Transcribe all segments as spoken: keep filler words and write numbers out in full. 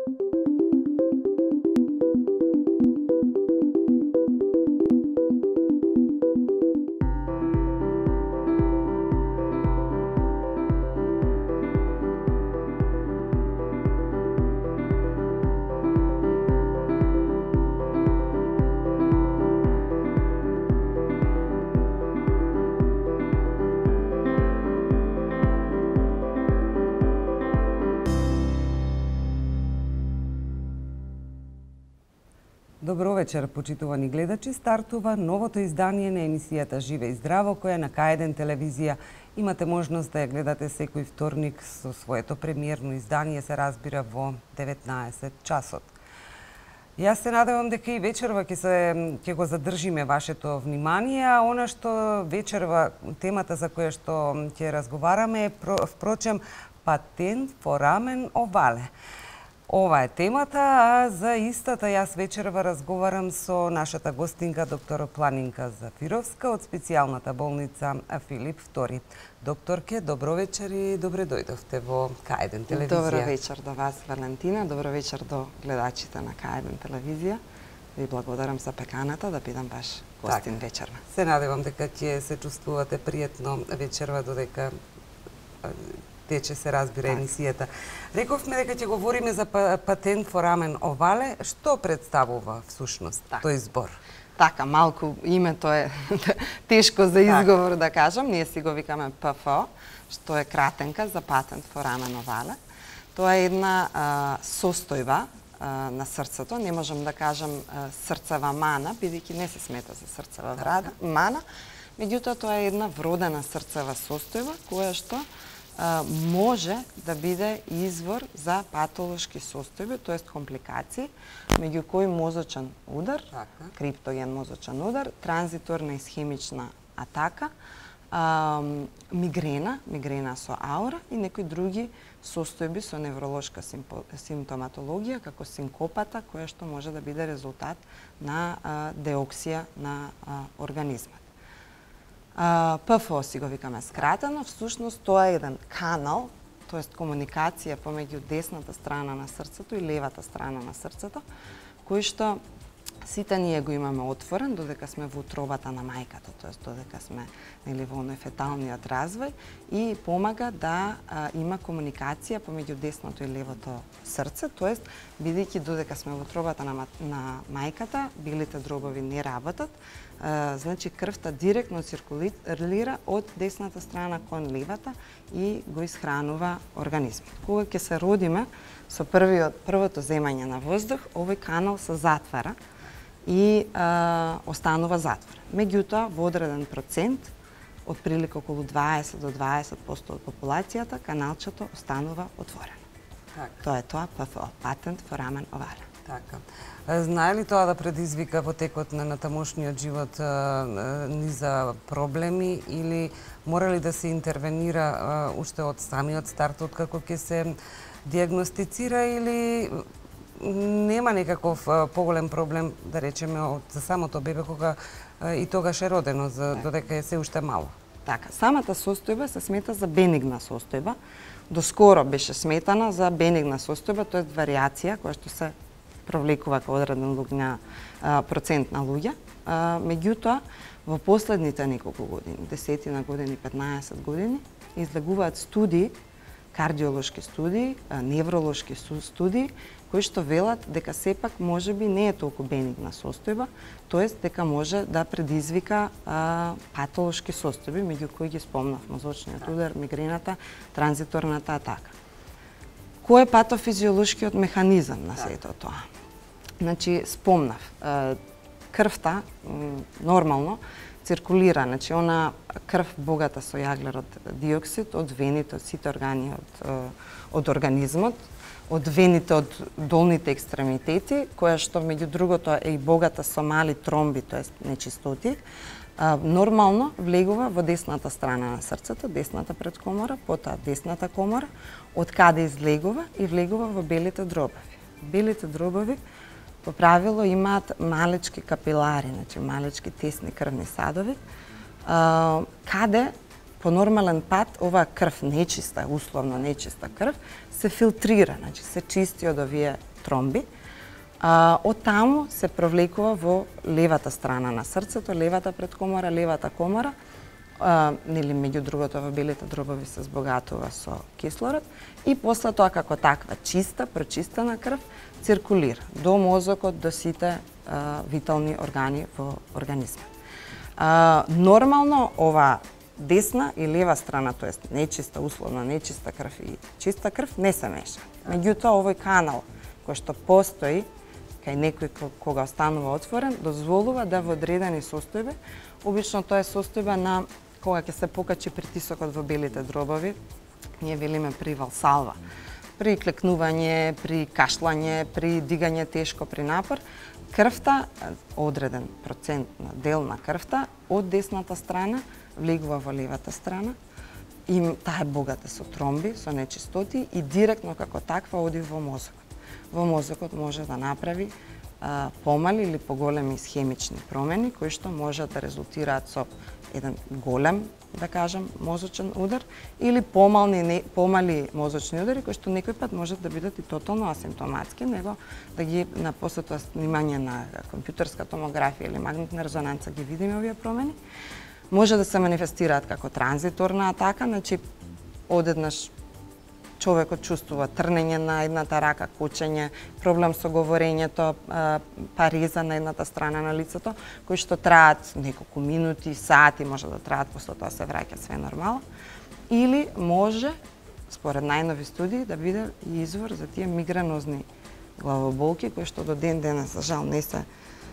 Добро вечер, почитувани гледачи. Стартува новото издание на емисијата Живе и здраво, која на К еден телевизија имате можност да ја гледате секој вторник со своето премиерно издание, се разбира во деветнаесет часот. Јас се надевам дека и вечерва ќе се ќе го задржиме вашето внимание, а она што вечерва темата за која што ќе разговараме е впрочем патент форамен овале. Ова е темата, а за истата јас вечерва разговарам со нашата гостинка доктор Планинка Зафировска од специјалната болница Филип втори. Докторке, добро вечер и добре дојдовте во К еден телевизија. Добро вечер до вас, Валентина, добро вечер до гледачите на К еден телевизија. Ви благодарам за пеканата да бидам ваш гостин так, вечерва. Се надевам дека ќе се чувствувате пријатно вечерва додека тече се разбира так. емисијата. Рековме дека ќе говориме за патент форамен овале. Што представува всушност так. тој збор? Така, малку името е тешко за изговор так. да кажам. Ние си го викаме П Ф О, што е кратенка за патент форамен овале. Тоа е една а, состојба а, на срцето. Не можам да кажам а, срцева мана, бидејќи не се смета за срцева така. мана. Меѓутоа, тоа е една вродена срцева состојба, која што може да биде извор за патолошки состојби, тоест компликации, меѓу кои мозочен удар, така. криптоген мозочен удар, транзиторна исхемична атака, а, мигрена, мигрена со аура и некои други состојби со невролошка симптоматологија, како синкопата, која што може да биде резултат на а, деоксија на а, организмот. П Ф О си го викаме скратено, всушност тоа е еден канал, тоест комуникација помеѓу десната страна на срцето и левата страна на срцето, кој што сите ние го имаме отворен додека сме во утробата на мајката, тоест додека сме нели во феталниот развој и помага да а, има комуникација помеѓу десното и левото срце, тоест бидејќи додека сме во утробата на, на мајката, белите дробови не работат, а, значи крвта директно циркулира од десната страна кон левата и го исхранува организмот. Кога ќе се родиме со првиот првото земање на воздух, овој канал се затвара и а, останува затворен. Меѓутоа, во одреден процент, од прилика околу дваесет до дваесет проценти од популацијата, каналчето останува отворено. Так. Тоа е тоа П Ф О, патент форамен овале. Така. Знае ли тоа да предизвика во текот на тамошниот живот низа проблеми или мора ли да се интервенира уште од самиот старт, од како ќе се диагностицира или нема некаков поголем проблем, да речеме, од за самото бебе кога и тогаш е родено, за додека е се уште мало? Така, самата состојба се смета за бенигна состојба. Доскоро беше сметана за бенигна состојба, тоа е варијација која што се провлекува кај одреден луѓе, процент на луѓе. Меѓутоа, во последните неколку години, десетина години, петнаесет години, излегуваат студии, кардиолошки студии, невролошки студии, кои што велат дека сепак можеби не е толку бенигна состојба, тоест дека може да предизвика а, патолошки состојби, меѓу кои ги спомнав мозочниот удар, мигрената, транзиторната атака. Кој е патофизиолошкиот механизам на сето тоа? Значи, спомнав, крвта нормално циркулира, значи она крв богата со јаглерод диоксид од вените, од сите органи од, од организмот, од вените од долните екстремитети, која што меѓу другото е и богата со мали тромби, тоест нечистоти, нормално влегува во десната страна на срцето, десната предкомора, потоа десната комора, од каде излегува и влегува во белите дробови. Белите дробови по правило имаат малечки капилари, значи малечки тесни крвни садови, каде по нормален пат оваа крв нечиста, условно нечиста крв, се филтрира, значи се чисти од овие тромби. А, од таму се провлекува во левата страна на срцето, левата предкомора, левата комора. А, нели меѓу другото во белите дробови се збогатува со кислород и после тоа како таква чиста, прочистена крв циркулира до мозокот, до сите а, витални органи во организмот. А, нормално ова десна и лева страна, тоест нечиста, условно нечиста крв и чиста крв не се меша. Меѓутоа овој канал кој што постои кај некој кога останува отворен, дозволува да во одредени состојби, обично тоа е состојба на кога ќе се покачи притисокот во белите дробови, ние велиме при валсалва, при клекнување, при кашлање, при дигање тешко, при напор, крвта, одреден процент на дел на крвта од десната страна влегува во левата страна и таа е богата со тромби, со нечистоти и директно како таква оди во мозокот. Во мозокот може да направи а, помали или поголеми исхемични промени кои што можат да резултираат со еден голем, да кажам, мозочен удар или помални не, помали мозочни удари кои што некој пат можат да бидат и тотално асимптоматски, него да ги на после тоа снимање на компјутерска томографија или магнетна резонанца ги видиме овие промени. Може да се манифестираат како транзиторна атака, значи одеднаш човекот чувствува трнење на едната рака, кочење, проблем со говорењето, пареза на едната страна на лицето, кои што траат неколку минути, сати, може да траат, после тоа се враќа све нормално. Или може, според најнови студии, да биде и извор за тие мигренозни главоболки, кои што до ден денес, за жал, не се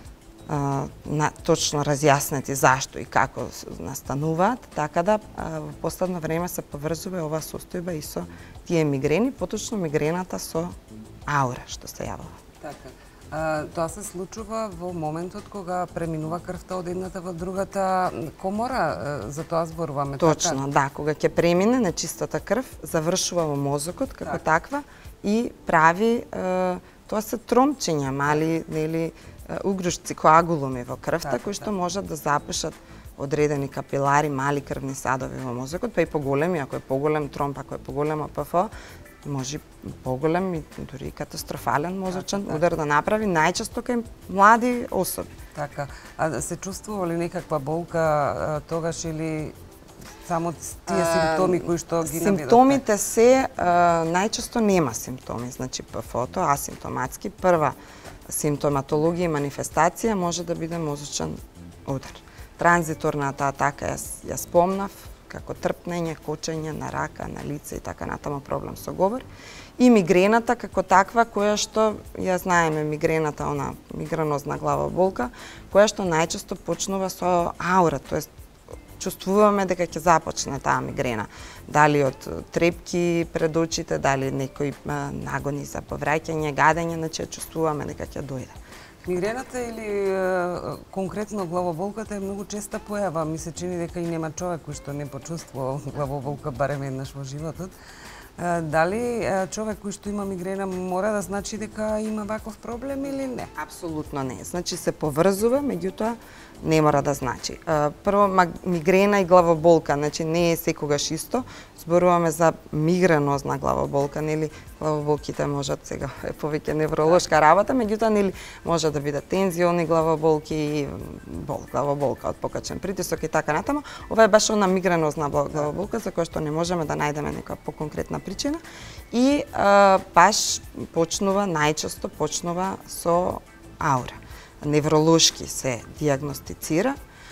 а, на, точно разјаснети зашто и како настануваат, така да а, во последно време се поврзува ова состојба и со тие мигрени, поточно мигрената со аура, што се јавува. Така. А, тоа се случува во моментот кога преминува крвта од едната во другата комора, за тоа зборуваме. Точно, така? Да, кога ќе премине нечистата крв, завршува во мозокот како так. таква и прави, е, тоа се тромчиња, мали, нели, угрушци, коагулуми во крвта, така, кои што можат да запушат одредени капилари, мали крвни садови во мозокот, па и поголеми, ако е поголем тромб, ако е поголема ПФО, може поголем и дури катастрофален мозочен така, удар да направи, најчесто кај млади особи. Така, а се чувствува ли некаква болка тогаш или само тие симптоми кои што ги наведовте? Симптомите се, а, најчесто нема симптоми, значи ПФО-то асимптоматски, прва симптоматологија и манифестација може да биде мозочен удар. Транзиторната атака ја, ја спомнав, како трпнење, кочење на рака, на лице и така натаму проблем со говор. И мигрената како таква, која што, ја знаеме, мигрената, она мигренозна главоболка, која што најчесто почнува со аура, тоест чувствуваме дека ќе започне таа мигрена. Дали од трепки пред очите, дали некои а, нагони за повраќање, гадење, значи чувствуваме дека ќе дојде. Мигрената или е, конкретно главоболката е многу честа појава. Ми се чини дека и нема човек кој што не почувствува главоболка барем еднаш во животот. Е, дали е, човек кој што има мигрена мора да значи дека има ваков проблем или не? Апсолутно не. Значи се поврзува, меѓутоа не мора да значи. Прво, мигрена и главоболка, значи не е секогаш исто. Зборуваме за мигренозна главоболка, нели главоболките можат сега е повеќе невролошка работа, меѓутоа нели може да биде тензиони главоболки, бол, главоболка од покачен притисок и така натаму. Ова е баш она мигренозна главоболка за која што не можеме да најдеме нека поконкретна причина и а, баш почнува најчесто почнува со аура. Невролошки се дијагностицира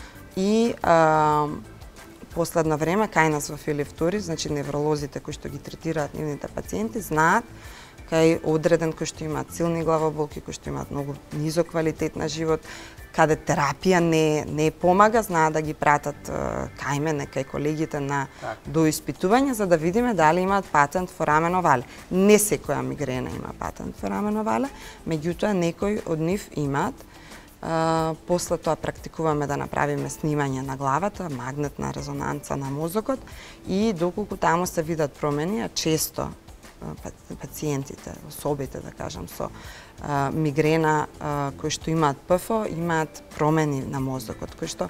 и а, последно време кај нас во Филип Втори, значи невролозите кои што ги третираат нивните пациенти знаат кај одреден кои што имаат силни главоболки, кои што имаат многу низок квалитет на живот, каде терапија не не помага, знаат да ги пратат кај мене, кај колегите на так. доиспитување за да видиме дали имаат патент форамено вале. Не секоја мигрена има патент форамено вале, меѓутоа некои од нив имаат. Uh, после тоа практикуваме да направиме снимање на главата, магнетна резонанца на мозокот и доколку таму се видат промени, а често uh, пациентите, особите, да кажам, со uh, мигрена uh, кои што имаат ПФО, имаат промени на мозокот, кои што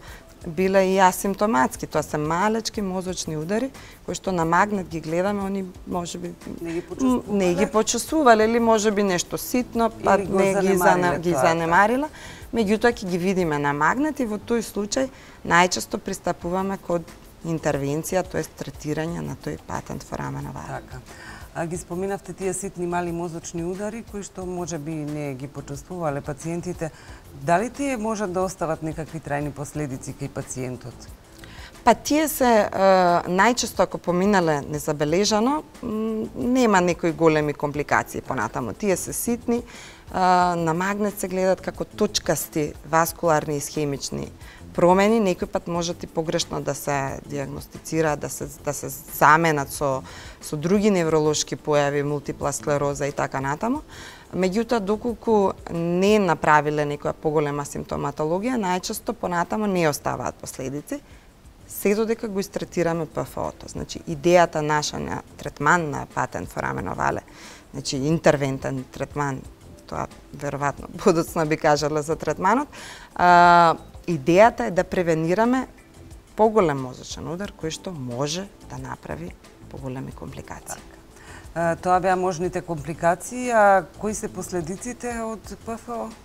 биле и асимптоматски. Тоа се малечки мозочни удари кои што на магнет ги гледаме, они можеби не ги почувствувале, не ги почувствувале или можеби нешто ситно, па не ги зане, ги занемарила. Меѓутоа ќе ги видиме на магнет и во тој случај најчесто пристапуваме код интервенција, тоест третирање на тој патент форамен овале. Така. А ги споминавте тие ситни мали мозочни удари кои што можеби не ги почувствувале пациентите. Дали тие можат да остават некакви трајни последици кај пациентот? Па тие се е, најчесто ако поминале незабележано, нема некои големи компликации понатаму. Тие се ситни, е, на магнет се гледат како точкасти васкуларни и схемични промени, некој пат можат и погрешно да се диагностицираат, да се да се заменат со со други невролошки појави, мултипла склероза и така натаму. Меѓутоа, доколку не направиле некоја поголема симптоматологија, најчесто понатаму не оставаат последици, се додека го истретираме П Ф О-то. Значи, идејата наша на третман на патент форамен овале, значи интервентен третман, тоа веројатно подоцна би кажале за третманот, а, идејата е да превенираме поголем мозочен удар кој што може да направи поголеми компликации. А, тоа беа можните компликации, а кои се последиците од П Ф О?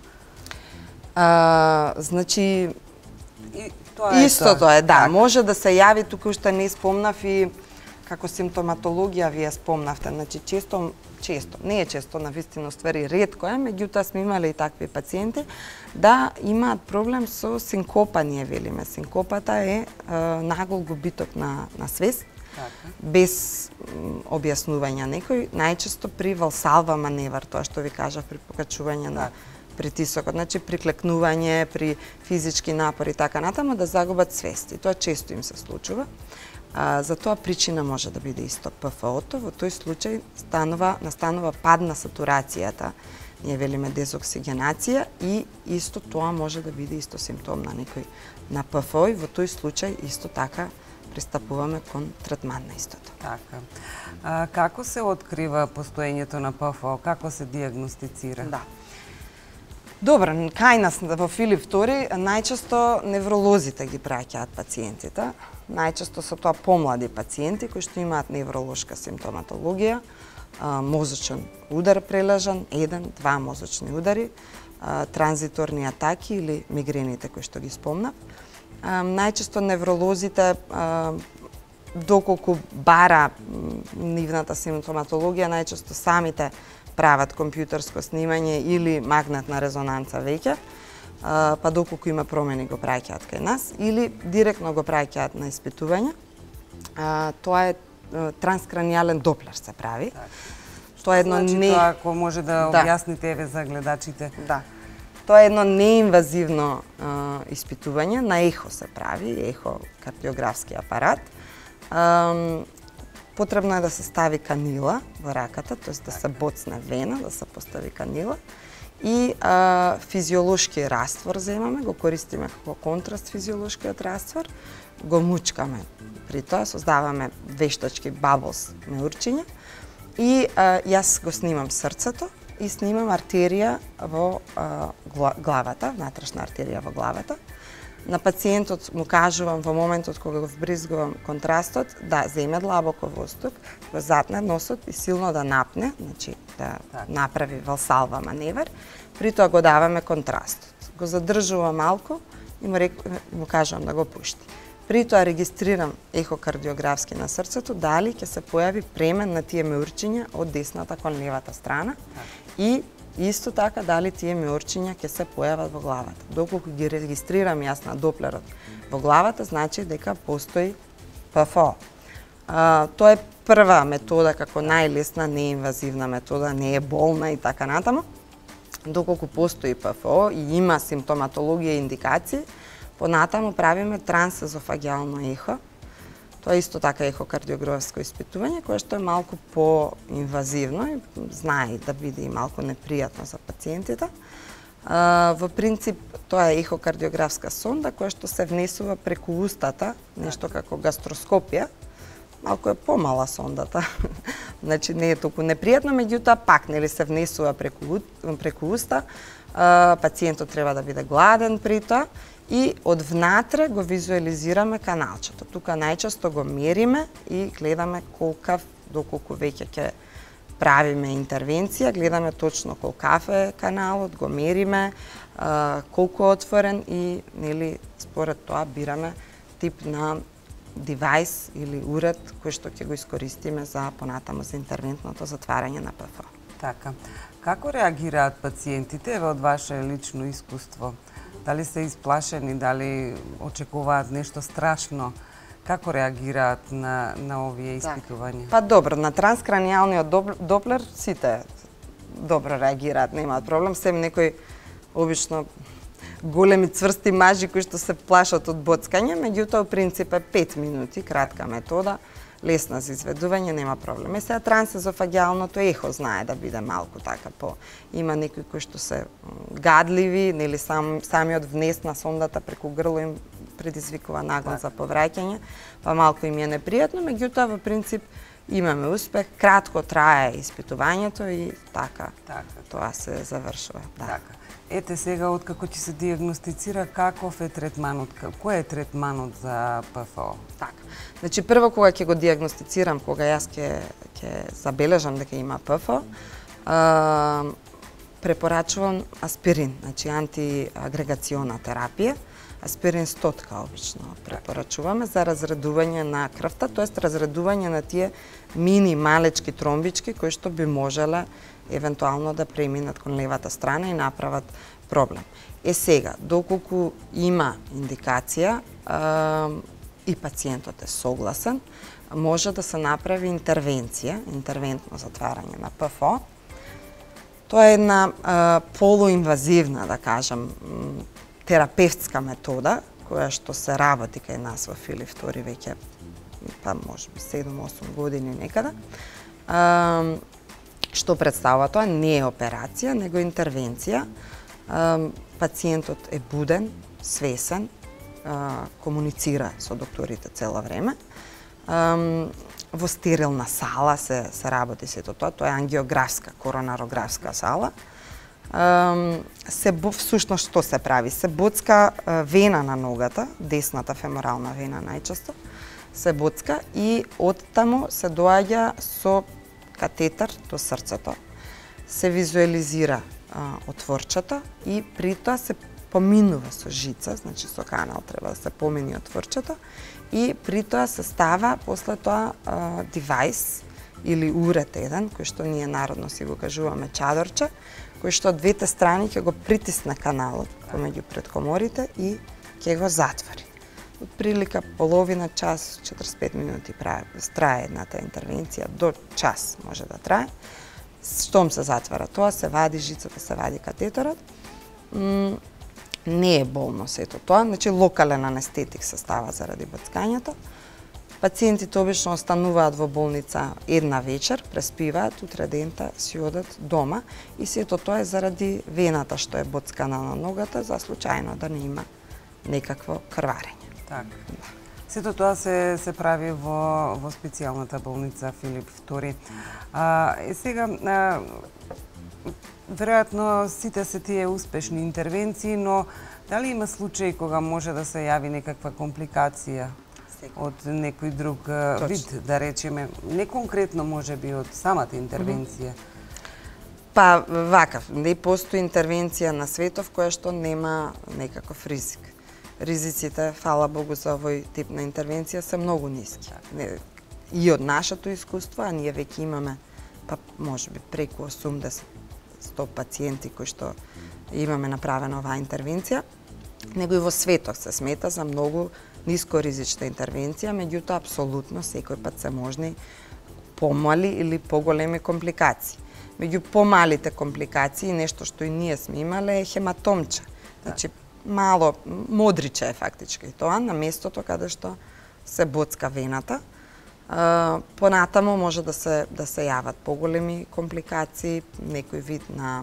А, значи, И, тоа е истото тоа. е, да, Так. може да се јави тука што не спомнав и како симптоматологија вие спомнавте, значи често често, не е често, на вистина ствари ретко е, меѓутоа сме имале и такви пациенти да имаат проблем со синкопа, ние велиме. Синкопата е, е нагол губиток на на свест, Така. без м, објаснување некој, најчесто при валсалва маневар, тоа што ви кажав при покачување на Така. притисокот, значи при клекнување, при физички напори и така натаму да загубат свест. И тоа често им се случува. А, за тоа причина може да биде исто П Ф О-то. Во тој случај станува, настанува пад на сатурацијата, ние велиме дезоксигенација, и исто тоа може да биде исто симптом на некој на П Ф О, и во тој случај исто така пристапуваме кон третман на истото. Така. А, како се открива постоењето на П Ф О? Како се диагностицира? Да. Добро, кај нас во Филип втори најчесто невролозите ги праќаат пациентите. Најчесто се тоа помлади пациенти кои што имаат невролошка симптоматологија, мозочен удар прележан, еден, два мозочни удари, транзиторни атаки или мигрените кои што ги спомнав. Најчесто невролозите, доколку бара нивната симптоматологија, најчесто самите прават компјутерско снимање или магнетна резонанца веќе, па доколку има промени го праќаат кај нас, или директно го праќаат на испитување. Тоа е транскранијален доплер се прави. Тоа е едно Значи, не... тоа ако може да, Да. објасните еве за гледачите. Да. Тоа е едно неинвазивно а, испитување, на ехо се прави, ехокардиографски апарат. А, потребно е да се стави канила во раката, т.е. да се боцне вена, да се постави канила, и а, физиолошки раствор земаме, го користиме како контраст физиолошкиот раствор, го мучкаме. При тоа создаваме вештачки баблс меурчиња и а, јас го снимам срцето и снимам артерија во а, главата, внатрешна артерија во главата. На пациентот му кажувам во моментот кога го вбризгувам контрастот да земе длабоко воздух, го затне носот и силно да напне, значи да Так. направи валсалва маневар. При тоа го даваме контрастот. Го задржувам малку и му, рек, му кажувам да го пушти. При тоа регистрирам ехокардиографски на срцето дали ќе се појави премен на тие меурчиња од десната кон левата страна и исто така дали тие меурчиња ќе се појават во главата. Доколку ги регистрирам јас на доплерот во главата, значи дека постои П Ф О. А, тоа е прва метода, како најлесна, неинвазивна метода, не е болна и така натаму. Доколку постои П Ф О и има симптоматологија и индикации, понатаму правиме трансезофагиално ехо. Тоа е исто така ехокардиографско испитување, кое што е малку поинвазивно и знае да биде и малку непријатно за пациентите. А, во принцип, тоа е ехокардиографска сонда која што се внесува преку устата, нешто како гастроскопија, малку е помала сондата. Значи не е толку непријатно, меѓутоа пак нели се внесува преку преку уста. Пациентот треба да биде гладен при тоа и од внатре го визуализираме каналчето. Тука најчесто го мериме и гледаме колкав, доколку веќе ќе правиме интервенција, гледаме точно колкав е каналот, го мериме, колку е отворен и нели според тоа бираме тип на девајс или уред кој што ќе го искористиме за понатаму за интервентното затварање на ПФО. Така. Како реагираат пациентите еве од ваше лично искуство? Дали се исплашени, дали очекуваат нешто страшно? Како реагираат на, на овие испитувања? Па добро, на транскранијалниот доплер сите добро реагираат, немаат проблем, сем некои обично големи цврсти мажи кои што се плашат од боцкање, меѓутоа принцип е пет минути, кратка метода, лесна за изведување, нема проблем. Е сега трансезофагиалното ехо знае да биде малку така по. Има некои кои што се гадливи, нели сам самиот внес на сондата преку грло им предизвикува нагон за повраќање, па малку им е непријатно, меѓутоа во принцип имаме успех, кратко трае испитувањето и така, така. Тоа се завршува. Да. Така. Ете сега, откако ќе се диагностицира, каков е третманот, кој е третманот за ПФО? Така. Значи, прво кога ќе го диагностицирам, кога јас ќе ќе забележам дека има ПФО, а, препорачувам аспирин, значи антиагрегациона терапија, аспирин стотка обично препорачуваме за разредување на крвта, тоест разредување на тие мини малечки тромбички кои што би можеле евентуално да преминат кон левата страна и направат проблем. Е сега, доколку има индикација а, и пациентот е согласен, може да се направи интервенција, интервентно затварање на ПФО. Тоа е една а, полуинвазивна, да кажам, терапевтска метода, која што се работи кај нас во Филип втори веќе, па може би седум-осум години некада. А, што представува тоа? Не е операција, него интервенција. А, пациентот е буден, свесен, а, комуницира со докторите цело време. А, во стерилна сала се, се работи сето тоа, тоа е ангиографска, коронарографска сала. Се всушност што се прави? Се боцка вена на ногата, десната феморална вена најчесто, се боцка и оттаму се доаѓа со катетер до срцето. Се визуализира а, отворчето и при тоа се поминува со жица, значи со канал треба да се помини отворчето и при тоа се става после тоа а, девајс или уред еден, кој што ние народно си го кажуваме чадорче, кој што од двете страни ќе го притисне каналот помеѓу предкоморите и ќе го затвори. Од прилика половина час, четиридесет и пет минути трае едната интервенција, до час може да трае. Штом се затвара тоа, се вади жицата, се вади катетерот. М не е болно сето тоа, значи локален анестетик се става заради боцкањето. Пациентите обично остануваат во болница една вечер, преспиваат, утре дента си одат дома и сето тоа е заради вената што е боцкана на ногата, за случајно да не има некакво крварење. Така. Сето тоа се се прави во во специјалната болница Филип втори. А е сега а, веројатно сите се тие успешни интервенции, но дали има случаи кога може да се јави некаква компликација од некој друг Точно. Вид, да речеме, не конкретно може би од самата интервенција? Па вакав, не постои интервенција на светов која што нема некаков ризик. Ризиците, фала Богу, за овој тип на интервенција се многу ниски. И од нашето искуство, а ние веќе имаме па може би преку осумдесет до сто пациенти кои што имаме направена оваа интервенција, него и во светот се смета за многу нискоризична интервенција, меѓутоа апсолутно секој пат се можни помали или поголеми компликации. Меѓу помалите компликации, нешто што и ние сме имале е хематомче. Значи мало модриче е фактички тоа на местото каде што се боцка вената. Понатамо може да се да се јават поголеми компликации, некој вид на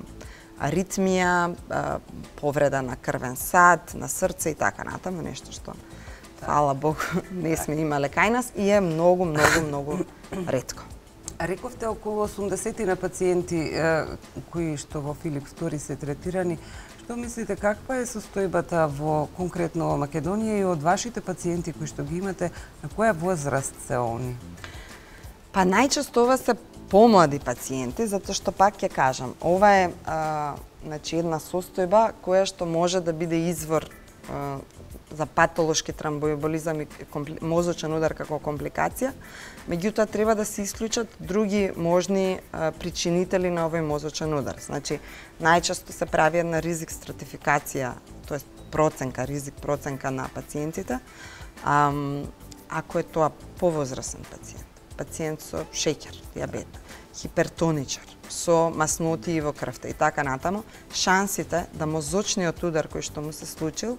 аритмија, повреда на крвен сад, на срце и така натаму, нешто што Фала Богу, не сме имале кај нас и е многу, многу, многу ретко. Рековте околу осумдесет на пациенти е, кои што во Филип втори се третирани. Што мислите, каква е состојбата во конкретно во Македонија и од вашите пациенти кои што ги имате, на која возраст се они? Па најчесто ова се помлади пациенти, затоа што пак ќе кажам, ова е а, значи една состојба која што може да биде извор а, за патолошки тромбоемболизам и компли... мозочен удар како компликација, меѓутоа треба да се исклучат други можни а, причинители на овој мозочен удар. Значи, најчесто се прави една ризик стратификација, тоест проценка, ризик проценка на пациентите, а, ако е тоа повозрасен пациент, пациент со шеќер, дијабет, хипертоничар, со масноти во крвта и така натаму, шансите да мозочниот удар кој што му се случил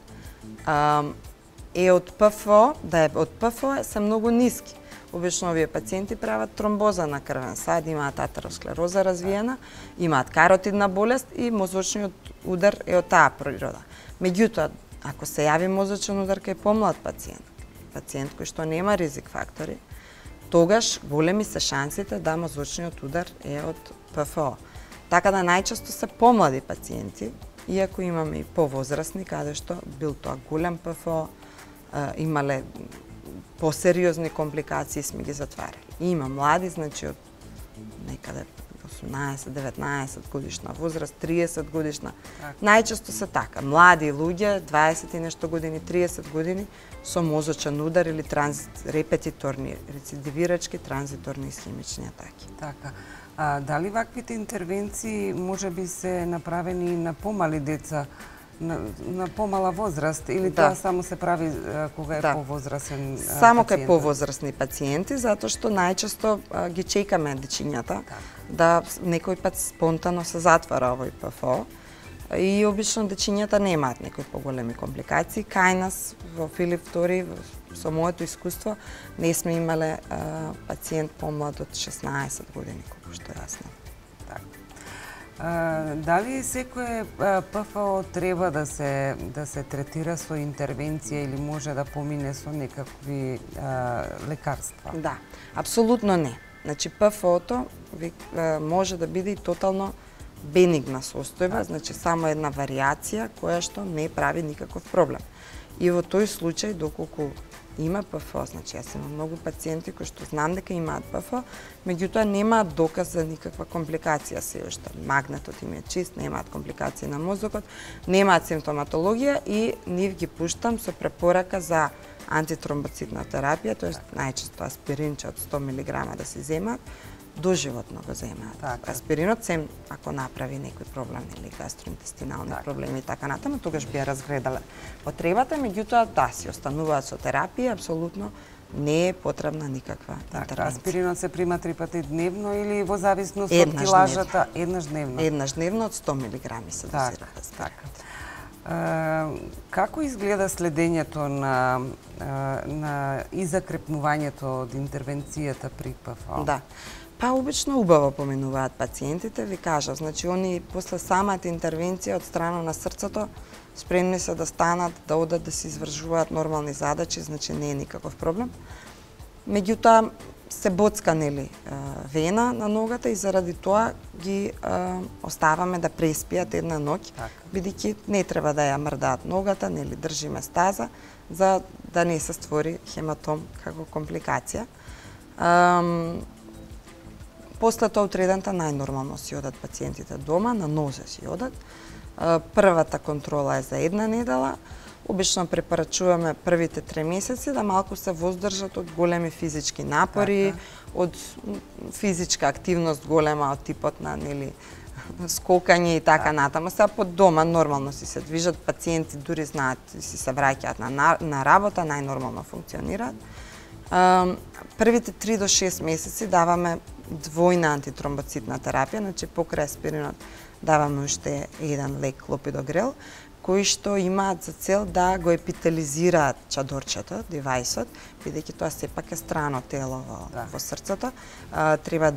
е од ПФО, да е од ПФО се многу ниски. Обично овие пациенти прават тромбоза на крвен сад, имаат атеросклероза развиена, имаат каротидна болест и мозочниот удар е од таа природа. Меѓутоа, ако се јави мозочен удар кај помлад пациент, пациент кој што нема ризик фактори, тогаш големи се шансите да мозочниот удар е од ПФО. Така да најчесто се помлади пациенти, иако имаме и повозрасни, каде што бил тоа голем ПФО, имале посериозни компликации, сме ги затварали. И има млади, значи од некаде осумнаесет деветнаесет годишна возраст, триесет годишна. Так. Најчесто се така, млади луѓе, дваесет и нешто години, триесет години, со мозочен удар или транзит, репетиторни, рецидивирачки, транзиторни исхемични атаки. Така. А дали ваквите интервенции може би се направени на помали деца, на, на помала возраст, или да. Тоа само се прави а, кога е да. повозрасен а, Само пациент? кај повозрасни пациенти, затоа што најчесто а, ги чекаме дечињата, так. да некој пат спонтано се затвара овој ПФО. И обично дечињата немаат некои поголеми компликации. Кај нас во Филип втори, со моето искуство, не сме имале а, пациент помлад од шеснаесет години, колку што јас знам. Так. А, дали секое ПФО треба да се да се третира со интервенција или може да помине со некакви а, лекарства? Да, апсолутно не. Значи ПФО-то може да биде и тотално бенигна состојба, значи само една варијација која што не прави никаков проблем. И во тој случај, доколку има ПФО, значи јас имам многу пациенти кои што знам дека имаат ПФО, меѓутоа немаат доказ за никаква компликација се уште. Магнетот им е чист, немаат компликации на мозокот, немаат симптоматологија и нив ги пуштам со препорака за антитромбоцитна терапија, тоест најчесто аспиринче од сто милиграма да се земаат, доживотно го земаат. Така. Аспиринот сем ако направи некој проблем или гастроинтестинални така. проблеми и така натаму, тогаш би ја разгледале потребата, меѓутоа да си остануваат со терапија, апсолутно не е потребна никаква така, интервенција. Аспиринот се прима три пати дневно или во зависност од килажата еднаш дневно? Еднаш дневно од сто милиграми се дозира. Така, така. Како изгледа следењето на, на и закрепнувањето од интервенцијата при ПФО? Да. Па обично убаво поминуваат пациентите, ви кажав, значи они после самата интервенција од страна на срцето спремни се да станат, да одат да се извршуваат нормални задачи, значи не е никаков проблем. Меѓутоа се боцка нели вена на ногата и заради тоа ги а, оставаме да преспијат една ноќ, бидејќи не треба да ја мрдаат ногата, нели држиме стаза за да не се створи хематом како компликација. Ам, После тоа утредента најнормално си одат пациентите дома, на нозе си одат. Првата контрола е за една недела. Обично препорачуваме првите три месеци да малку се воздржат од големи физички напори, така. од физичка активност голема од типот на нели скокање и така, така. натаму. Сега под дома нормално си се движат, пациенти дури знаат и си се враќаат на, на работа, најнормално функционираат. Првите три до шест месеци даваме двојна антитромбоцитна терапија, значи покрај аспиринот даваме уште еден лек клопидогрел, кои што имаат за цел да го епителизираат чадорчето, девајсот, бидејќи тоа сепак е страно тело во, да. во срцето, а, треба да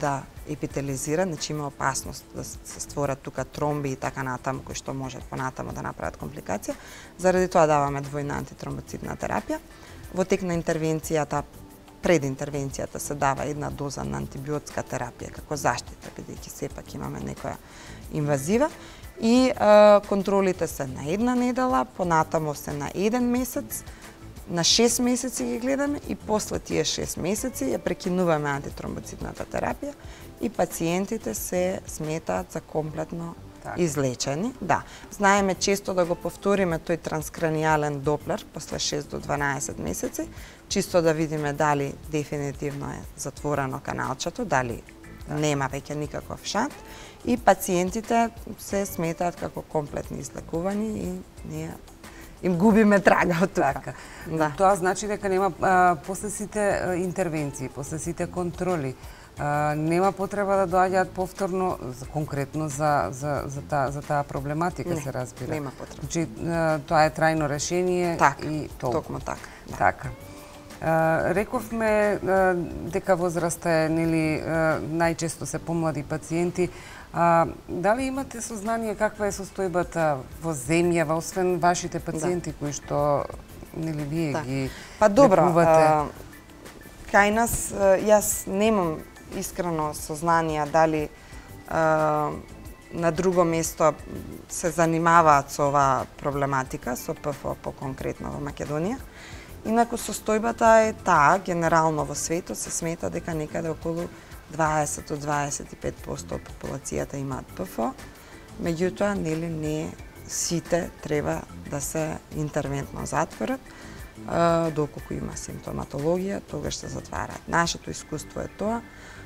епителизира, значи има опасност да се створат тука тромби и така натаму, кои што можат понатаму да направат компликација. Заради тоа даваме двојна антитромбоцитна терапија. Во тек на интервенцијата, пред интервенцијата се дава една доза на антибиотска терапија како заштита, бидејќи сепак имаме некоја инвазива. И е, контролите се на една недела, понатаму се на еден месец, на шест месеци ги гледаме и после тие шест месеци ја прекинуваме антитромбоцитната терапија и пациентите се сметаат за комплетно так. излечени. Да, знаеме често да го повториме тој транскранијален доплер после шест до дванаесет месеци, чисто да видиме дали дефинитивно е затворено каналчето, дали так. нема веќе никаков шант и пациентите се сметаат како комплетно излекувани и ние им губиме трага од тука. Така. Да. Тоа значи дека нема а, после сите а, интервенции, после сите контроли, а, нема потреба да доаѓаат повторно за, конкретно за за за таа за таа проблематика. Не, се разбира. Нема потреба. Значи а, тоа е трајно решение так, и толку. Токму така. Да. Така. А, рековме а, дека возраста е нели а, најчесто се помлади пациенти. А, дали имате сознание каква е состојбата во земјава, освен вашите пациенти да. кои што нели вие да. ги Па добро, лекувате? А, кај нас јас немам искрено сознание дали а, на друго место се занимаваат со оваа проблематика, со ПФО по-конкретно во Македонија. Инаку состојбата е таа, генерално во светот се смета дека некаде околу дваесет до дваесет и пет проценти од популацијата имаат ПФО, меѓутоа нели не сите треба да се интервентно затворат, доколку има симптоматологија, тогаш се затвараат. Нашето искуство е тоа.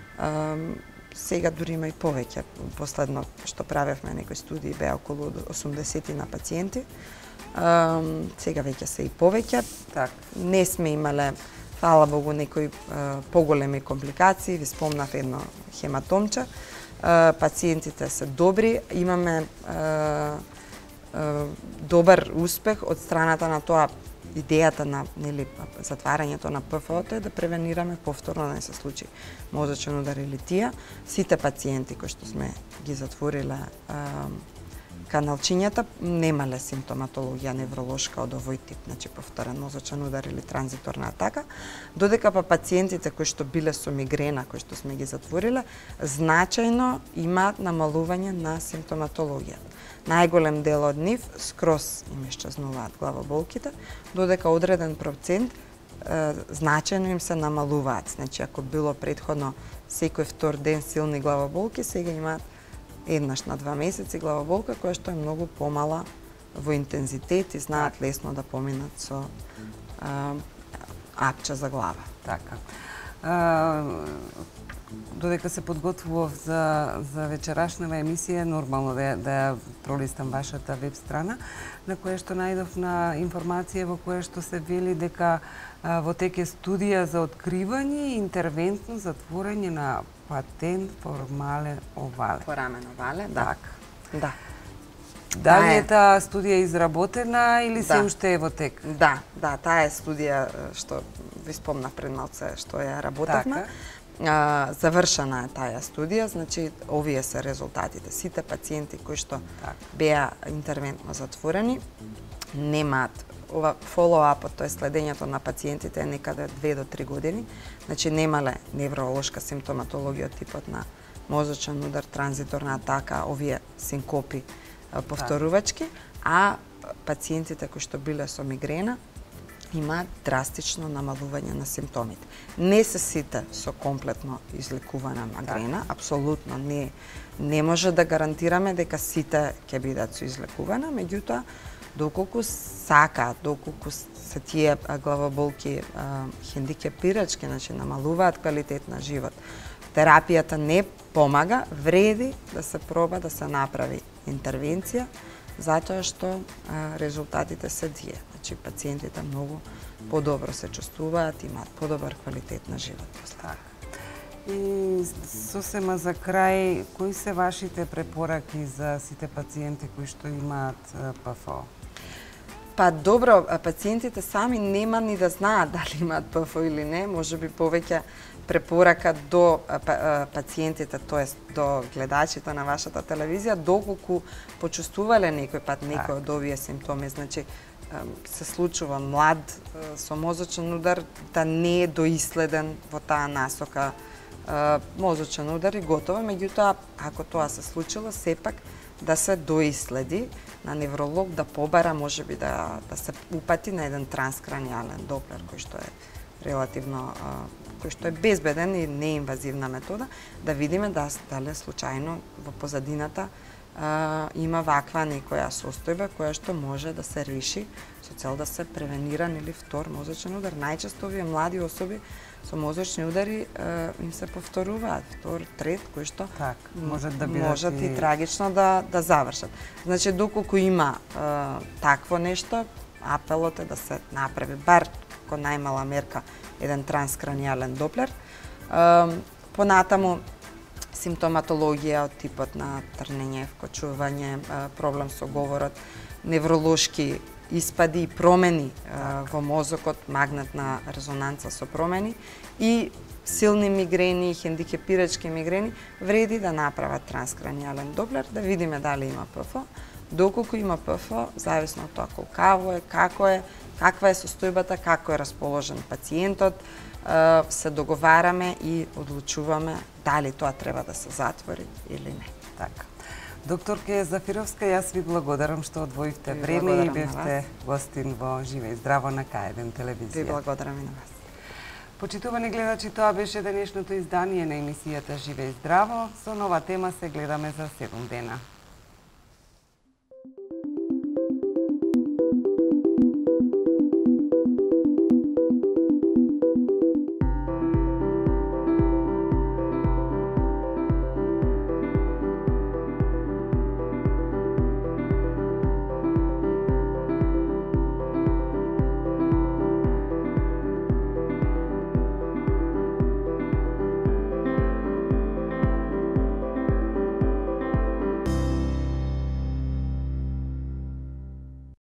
Сега дури има и повеќе. Последно што правевме некои студии беа околу осумдесет на пациенти. Сега веќе се и повеќе. Так. Не сме имале, фала Богу, некои поголеми компликации. Ви спомнав едно хематомче. Пациентите се добри. Имаме добар успех од страната на тоа. Идејата на нели затварањето на ПФО-то е да превенираме повторно да не се случи мозочен удар или тија. Сите пациенти кои што сме ги затвориле каналчињата немале симптоматологија невролошка од овој тип, значи повторен мозочен удар или транзиторна атака, додека па пациентите кои што биле со мигрена, кои што сме ги затвориле, значајно имаат намалување на симптоматологија. Најголем дел од нив скроз им исчезнуваат главоболките, додека одреден процент е, значајно им се намалуваат. Значи, ако било предходно секој втор ден силни главоболки, сега имаат еднаш на два месеци главоболка, која што е многу помала во интензитет и знаат лесно да поминат со а, апче за глава. Така. А, додека се подготвував за, за вечерашнава емисија, нормално да, да ја пролистам вашата веб страна, на која што најдов на информација во која што се вели дека а, во тек е студија за откривање и интервентно затворање на патент формален овале. Форамен овале, да. Так. Да. Дали е таа студија изработена или се да. уште е во тек? Да, да, таа е студија што ви спомнав пред малце што ја работевме. Така. А, завршена е таа студија, значи овие се резултатите. Сите пациенти кои што так. беа интервентно затворени немаат ова фоллоуапот, тоа е следењето на пациентите е некаде две до три години, значи немале невролошка симптоматологија од типот на мозочен удар, транзиторна атака, овие синкопи повторувачки, а пациентите кои што биле со мигрена имаат драстично намалување на симптомите. Не се сите со комплетно излекувана мигрена, да. Апсолутно не не може да гарантираме дека сите ќе бидат со излекувана, меѓутоа доколку сакаат, доколку се тие главоболки хендикепирачки, значи намалуваат квалитет на живот, терапијата не помага, вреди да се проба да се направи интервенција, затоа што а, резултатите се тие. Значи пациентите многу подобро се чувствуваат, имаат подобар квалитет на живот. Така. И сосема за крај, кои се вашите препораки за сите пациенти кои што имаат ПФО? Па добро, пациентите сами нема ни да знаат дали имаат ПФО или не, можеби повеќе препорака до пациентите, тоест до гледачите на вашата телевизија, доколку почувствувале некој пат некој од овие симптоми, значи се случува млад со мозочен удар да не е доиследен во таа насока мозочен удар и готово, меѓутоа ако тоа се случило, сепак да се доиследи на невролог, да побара, можеби да да се упати на еден транскранијален доплер кој што е релативно кој што е безбеден и неинвазивна метода, да видиме да дали случајно во позадината а, има ваква некоја состојба која што може да се реши со цел да се превенира или втор мозочен удар. Најчесто овие млади особи со мозочни удари а, им се повторуваат втор, трет, кој што так, може да бидат можат и трагично да да завршат. Значи доколку има а, такво нешто, апелот е да се направи бар како најмала мерка еден транскранијален доплер. Понатаму симптоматологија од типот на трнење, вкочување, проблем со говорот, невролошки испади и промени во мозокот, магнетна резонанца со промени и силни мигрени, хендикепирачки мигрени, вреди да направат транскранијален доплер, да видиме дали има ПФ. Доколку има ПФ, зависно од тоа колкаво е, како е, каква е состојбата, како е расположен пациентот, се договараме и одлучуваме дали тоа треба да се затвори или не. Така. Докторке Зафировска, јас ви благодарам што одвоивте време и бевте гостин во Живе и здраво на К еден телевизија. Ви благодарам и на вас. Почитувани гледачи, тоа беше денешното издание на емисијата Живе и здраво. Со нова тема се гледаме за седум дена.